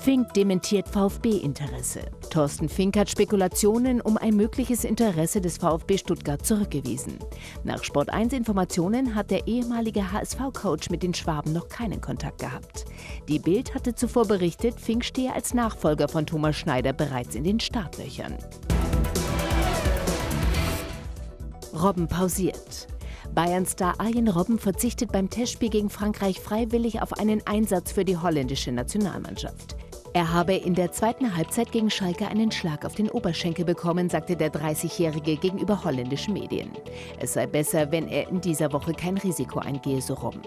Fink dementiert VfB-Interesse. Thorsten Fink hat Spekulationen um ein mögliches Interesse des VfB Stuttgart zurückgewiesen. Nach Sport1-Informationen hat der ehemalige HSV-Coach mit den Schwaben noch keinen Kontakt gehabt. Die Bild hatte zuvor berichtet, Fink stehe als Nachfolger von Thomas Schneider bereits in den Startlöchern. Robben pausiert. Bayern-Star Arjen Robben verzichtet beim Testspiel gegen Frankreich freiwillig auf einen Einsatz für die holländische Nationalmannschaft. Er habe in der zweiten Halbzeit gegen Schalke einen Schlag auf den Oberschenkel bekommen, sagte der 30-Jährige gegenüber holländischen Medien. Es sei besser, wenn er in dieser Woche kein Risiko eingehe, so Robben.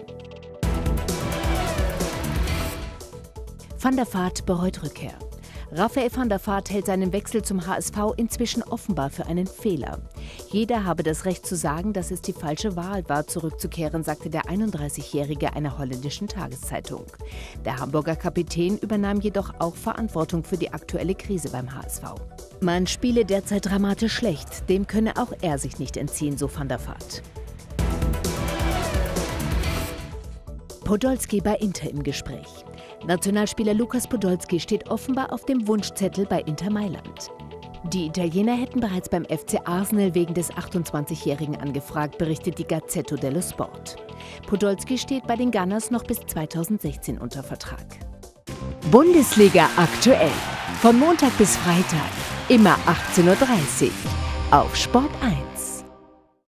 Van der Vaart bereut Rückkehr. Raphael van der Vaart hält seinen Wechsel zum HSV inzwischen offenbar für einen Fehler. Jeder habe das Recht zu sagen, dass es die falsche Wahl war, zurückzukehren, sagte der 31-Jährige einer holländischen Tageszeitung. Der Hamburger Kapitän übernahm jedoch auch Verantwortung für die aktuelle Krise beim HSV. Man spiele derzeit dramatisch schlecht, dem könne auch er sich nicht entziehen, so van der Vaart. Podolski bei Inter im Gespräch. Nationalspieler Lukas Podolski steht offenbar auf dem Wunschzettel bei Inter Mailand. Die Italiener hätten bereits beim FC Arsenal wegen des 28-Jährigen angefragt, berichtet die Gazzetta dello Sport. Podolski steht bei den Gunners noch bis 2016 unter Vertrag. Bundesliga aktuell. Von Montag bis Freitag. Immer 18:30 Uhr. Auf Sport 1.